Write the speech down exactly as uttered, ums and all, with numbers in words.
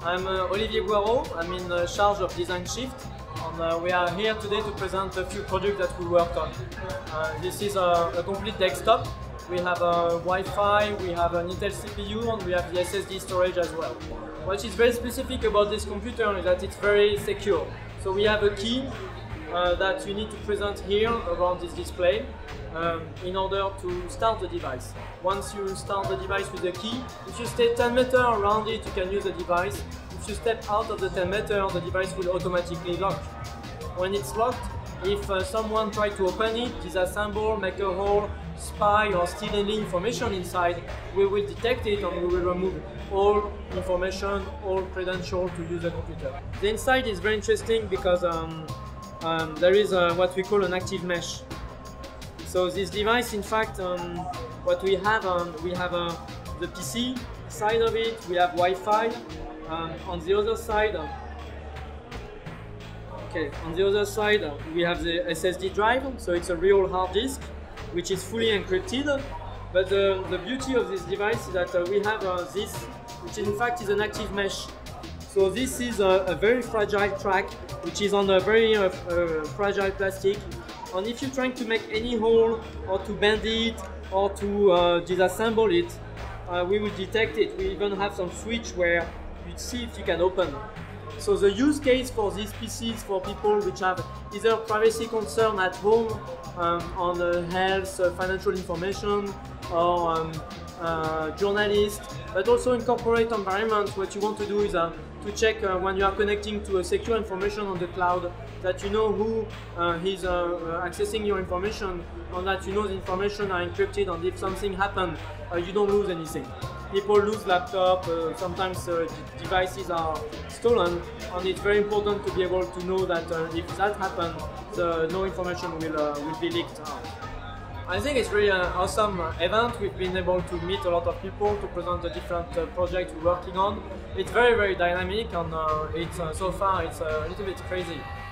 I'm uh, Olivier Guarot. I'm in uh, charge of Design Shift, and uh, we are here today to present a few projects that we worked on. Uh, this is a, a complete desktop. We have a Wi-Fi, we have an Intel C P U, and we have the S S D storage as well. What is very specific about this computer is that it's very secure. So we have a key uh, that you need to present here around this display um, in order to start the device. Once you start the device with the key, if you stay ten meters around it, you can use the device. If you step out of the ten meters, the device will automatically lock. When it's locked, if uh, someone tries to open it, disassemble, make a hole, spy or steal any information inside, we will detect it and we will remove all information, all credentials to use the computer. The inside is very interesting because um, um, there is uh, what we call an active mesh. So this device, in fact, um, what we have, um, we have uh, the P C side of it, we have Wi-Fi. Um, on the other side, uh, okay, on the other side uh, we have the S S D drive, so it's a real hard disk, which is fully encrypted. But uh, the beauty of this device is that uh, we have uh, this, which in fact is an active mesh. So this is a, a very fragile track, which is on a very uh, uh, fragile plastic. And if you're trying to make any hole, or to bend it, or to uh, disassemble it, uh, we will detect it. We even have some switch where you see if you can open. So the use case for these P Cs for people which have either privacy concern at home um, on uh, health, uh, financial information, or um, uh, journalists, but also in corporate environments, what you want to do is uh, to check uh, when you are connecting to a secure information on the cloud, that you know who uh, is uh, accessing your information, and that you know the information are encrypted, and if something happens, uh, you don't lose anything. People lose laptops, uh, sometimes uh, devices are stolen, and it's very important to be able to know that uh, if that happens, the, no information will, uh, will be leaked out. I think it's really an awesome event. We've been able to meet a lot of people to present the different uh, projects we're working on. It's very, very dynamic, and uh, it's, uh, so far it's uh, a little bit crazy.